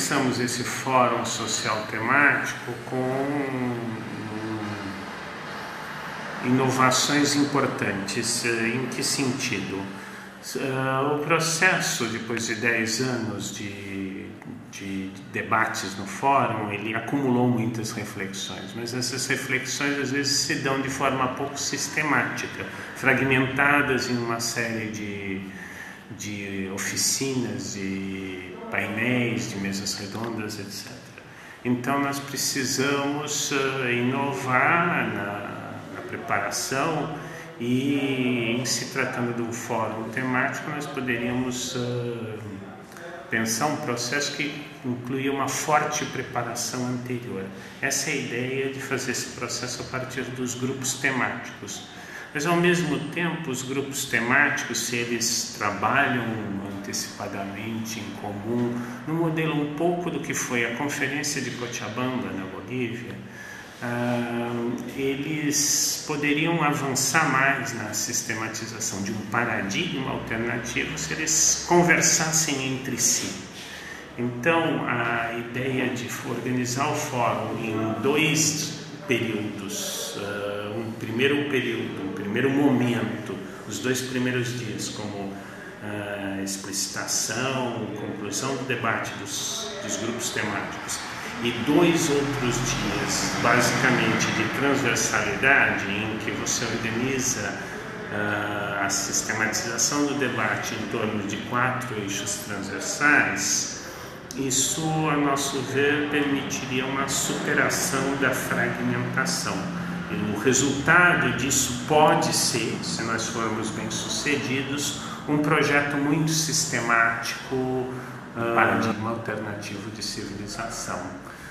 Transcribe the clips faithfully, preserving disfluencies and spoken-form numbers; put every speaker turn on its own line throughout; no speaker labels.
começamos esse fórum social temático com inovações importantes. Em que sentido? O processo, depois de dez anos de, de debates no fórum, ele acumulou muitas reflexões, mas essas reflexões às vezes se dão de forma pouco sistemática, fragmentadas em uma série de, de oficinas, de painéis, de mesas redondas, etcétera. Então nós precisamos uh, inovar na, na preparação. E, em se tratando de um fórum temático, nós poderíamos uh, pensar um processo que incluía uma forte preparação anterior. Essa é a ideia de fazer esse processo a partir dos grupos temáticos. Mas, ao mesmo tempo, os grupos temáticos, se eles trabalham antecipadamente, em comum, no modelo um pouco do que foi a Conferência de Cochabamba, na Bolívia, Uh, eles poderiam avançar mais na sistematização de um paradigma alternativo se eles conversassem entre si. Então, a ideia de organizar o fórum em dois períodos, uh, um primeiro período, um primeiro momento, os dois primeiros dias, como uh, explicitação, conclusão do debate dos, dos grupos temáticos, e dois outros dias, basicamente, de transversalidade, em que você organiza uh, a sistematização do debate em torno de quatro eixos transversais, isso, a nosso ver, permitiria uma superação da fragmentação. E o resultado disso pode ser, se nós formos bem-sucedidos, um projeto muito sistemático, uh, paradigma alternativo de civilização.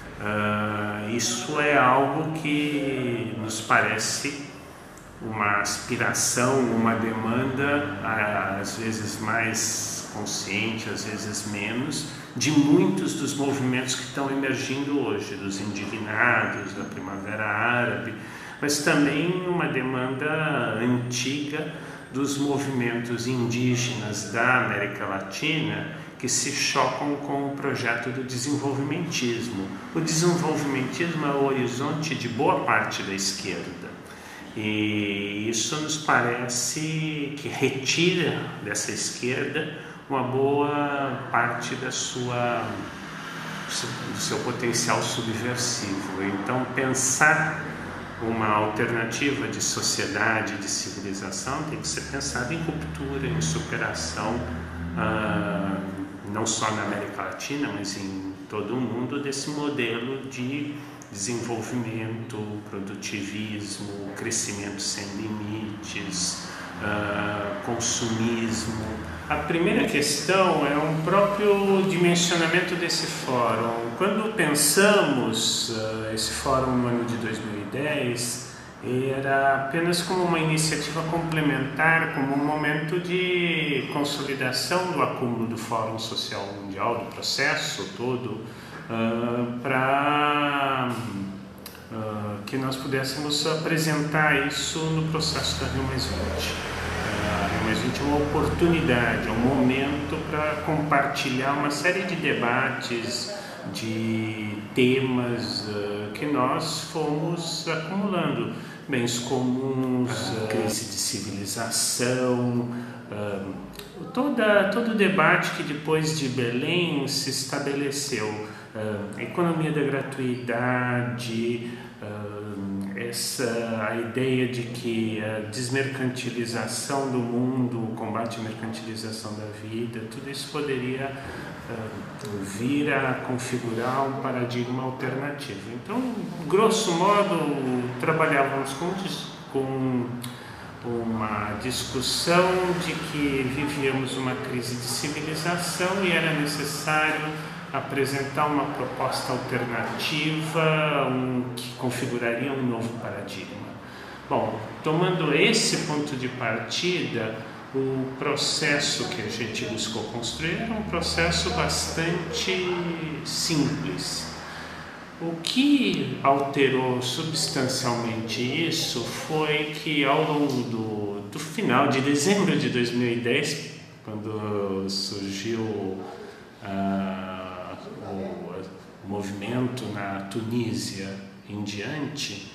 Uh, isso é algo que nos parece uma aspiração, uma demanda, às vezes mais consciente, às vezes menos, de muitos dos movimentos que estão emergindo hoje, dos indignados, da Primavera Árabe, mas também uma demanda antiga dos movimentos indígenas da América Latina, que se chocam com o projeto do desenvolvimentismo. O desenvolvimentismo é o horizonte de boa parte da esquerda. E isso nos parece que retira dessa esquerda uma boa parte da sua, do seu potencial subversivo. Então, pensar uma alternativa de sociedade, de civilização, tem que ser pensado em ruptura, em superação, uh, não só na América Latina, mas em todo o mundo, desse modelo de desenvolvimento, produtivismo, crescimento sem limites, uh, consumismo. A primeira questão é um próprio dimensionamento desse fórum. Quando pensamos uh, esse fórum no ano de dois mil e dez, era apenas como uma iniciativa complementar, como um momento de consolidação do acúmulo do Fórum Social Mundial, do processo todo, uh, para uh, que nós pudéssemos apresentar isso no processo da Rio mais vinte. A Rio mais vinte é uma oportunidade, é um momento para compartilhar uma série de debates, de temas uh, que nós fomos acumulando. Bens comuns, uh, crise de civilização, uh, toda, todo o debate que depois de Belém se estabeleceu. Uh, a economia da gratuidade, uh, essa, a ideia de que a desmercantilização do mundo, o combate à mercantilização da vida, tudo isso poderia uh, vir a configurar um paradigma alternativo. Então, grosso modo, trabalhávamos com, com uma discussão de que vivíamos uma crise de civilização e era necessário apresentar uma proposta alternativa, um, que configuraria um novo paradigma. Bom, tomando esse ponto de partida, o processo que a gente buscou construir era um processo bastante simples. O que alterou substancialmente isso foi que, ao longo do, do final de dezembro de dois mil e dez, quando surgiu uh, o, movimento na Tunísia em diante,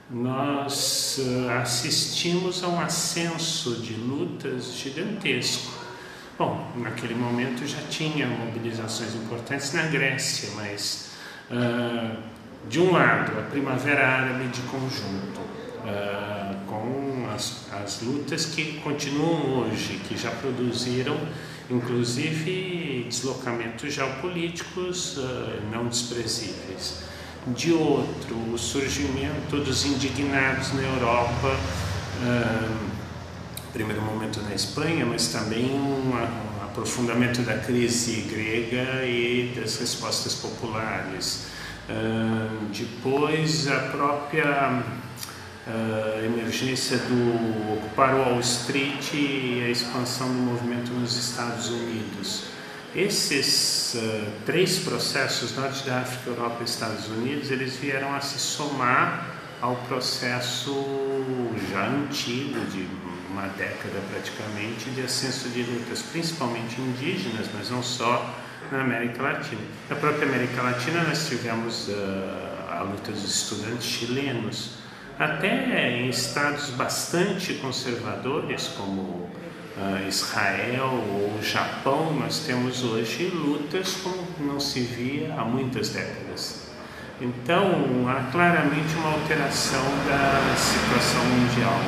nós uh, assistimos a um ascenso de lutas gigantesco. Bom, naquele momento já tinha mobilizações importantes na Grécia, mas uh, de um lado a Primavera Árabe de conjunto, uh, com as, as lutas que continuam hoje, que já produziram inclusive deslocamentos geopolíticos uh, não desprezíveis. De outro, o surgimento dos indignados na Europa, uh, primeiro momento na Espanha, mas também um, um aprofundamento da crise grega e das respostas populares. Uh, depois, a própria uh, emergência do ocupar Wall Street e a expansão do movimento nos Estados Unidos. Esses uh, três processos, Norte da África, Europa e Estados Unidos, eles vieram a se somar ao processo já antigo, de uma década praticamente, de ascenso de lutas, principalmente indígenas, mas não só, na América Latina. Na própria América Latina nós tivemos uh, a luta dos estudantes chilenos, até em estados bastante conservadores, como Uh, Israel ou Japão, nós temos hoje lutas como não se via há muitas décadas. Então, há claramente uma alteração da situação mundial.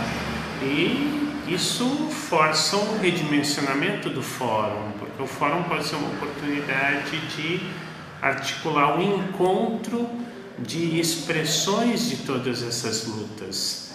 E isso força um redimensionamento do fórum, porque o fórum pode ser uma oportunidade de articular um encontro de expressões de todas essas lutas.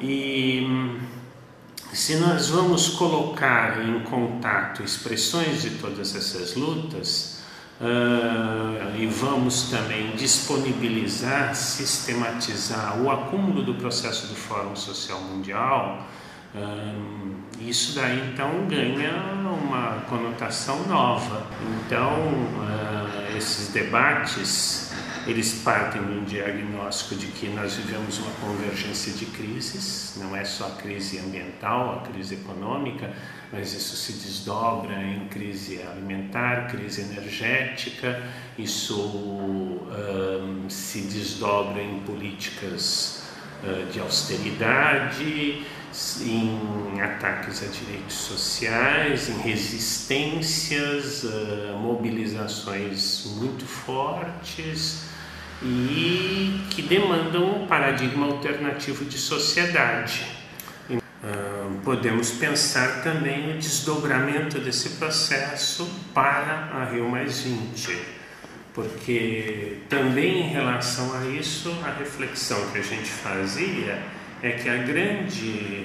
E se nós vamos colocar em contato expressões de todas essas lutas uh, e vamos também disponibilizar, sistematizar o acúmulo do processo do Fórum Social Mundial, uh, isso daí então ganha uma conotação nova. Então, uh, esses debates, eles partem de um diagnóstico de que nós vivemos uma convergência de crises, não é só a crise ambiental, a crise econômica, mas isso se desdobra em crise alimentar, crise energética, isso um, se desdobra em políticas uh, de austeridade, em ataques a direitos sociais, em resistências, uh, mobilizações muito fortes e que demandam um paradigma alternativo de sociedade. Uh, podemos pensar também o desdobramento desse processo para a Rio mais vinte, porque também em relação a isso, a reflexão que a gente fazia é que a grande,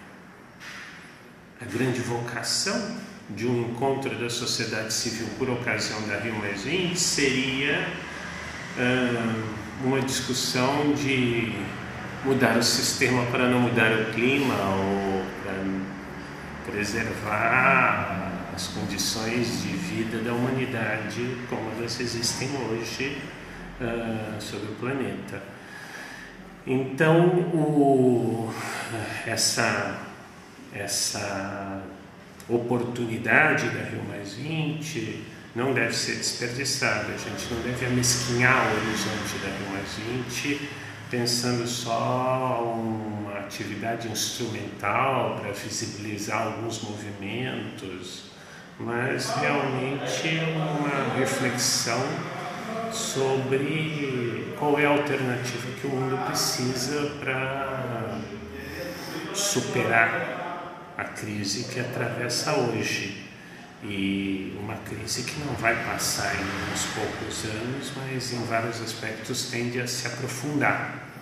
a grande vocação de um encontro da sociedade civil por ocasião da Rio mais vinte seria uh, uma discussão de mudar o sistema para não mudar o clima ou para preservar as condições de vida da humanidade como elas existem hoje uh, sobre o planeta. Então, o, essa, essa oportunidade da Rio mais vinte não deve ser desperdiçada. A gente não deve amesquinhar o horizonte da Rio mais vinte pensando só uma atividade instrumental para visibilizar alguns movimentos, mas realmente uma reflexão sobre qual é a alternativa que o mundo precisa para superar a crise que atravessa hoje. E uma crise que não vai passar em uns poucos anos, mas em vários aspectos tende a se aprofundar.